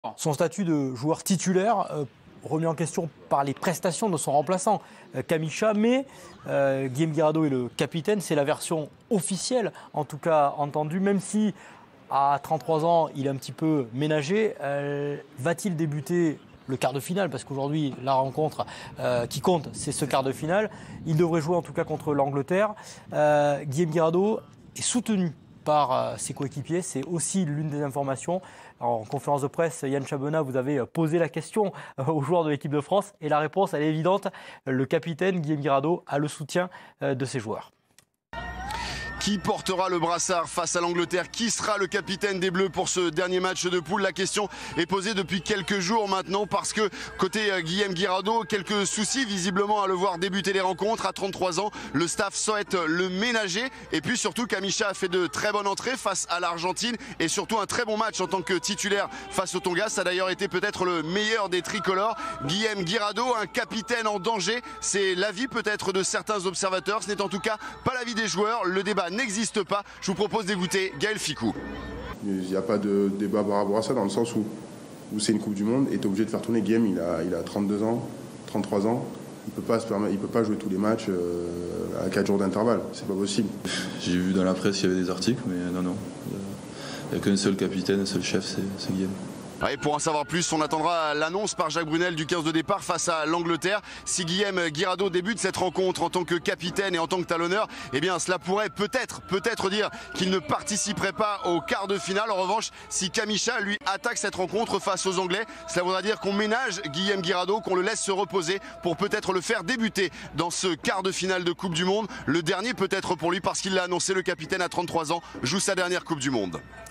Son statut de joueur titulaire remis en question par les prestations de son remplaçant Kamisha, mais Guillaume Guirado est le capitaine, c'est la version officielle, en tout cas entendue, même si à 33 ans il est un petit peu ménagé. Va-t-il débuter le quart de finale, parce qu'aujourd'hui la rencontre qui compte c'est ce quart de finale. Il devrait jouer en tout cas contre l'Angleterre. Guillaume Guirado est soutenu par ses coéquipiers, c'est aussi l'une des informations. En conférence de presse, Yann Chabena, vous avez posé la question aux joueurs de l'équipe de France et la réponse elle est évidente, le capitaine Guillaume Guirado a le soutien de ses joueurs. Qui portera le brassard face à l'Angleterre? Qui sera le capitaine des Bleus pour ce dernier match de poule? La question est posée depuis quelques jours maintenant parce que côté Guillaume Guirado, quelques soucis visiblement à le voir débuter les rencontres. À 33 ans, le staff souhaite le ménager. Et puis surtout, Kamisha a fait de très bonnes entrées face à l'Argentine et surtout un très bon match en tant que titulaire face au Tonga. Ça a d'ailleurs été peut-être le meilleur des tricolores. Guillaume Guirado, un capitaine en danger. C'est l'avis peut-être de certains observateurs. Ce n'est en tout cas pas l'avis des joueurs. Le débat n'existe pas. Je vous propose d'écouter Gaël Fickou. Il n'y a pas de débat par rapport à ça, dans le sens où c'est une Coupe du Monde et tu es obligé de faire tourner. Guillaume, il a 32 ans, 33 ans. Il peut pas jouer tous les matchs à 4 jours d'intervalle. C'est pas possible. J'ai vu dans la presse qu'il y avait des articles, mais non. Il n'y a qu'un seul capitaine, un seul chef, c'est Guillaume. Et pour en savoir plus, on attendra l'annonce par Jacques Brunel du 15 de départ face à l'Angleterre. Si Guillaume Guirado débute cette rencontre en tant que capitaine et en tant que talonneur, eh bien cela pourrait peut-être dire qu'il ne participerait pas au quart de finale. En revanche, si Kamisha lui attaque cette rencontre face aux Anglais, cela voudra dire qu'on ménage Guillaume Guirado, qu'on le laisse se reposer pour peut-être le faire débuter dans ce quart de finale de Coupe du Monde. Le dernier peut-être pour lui parce qu'il l'a annoncé, le capitaine à 33 ans joue sa dernière Coupe du Monde.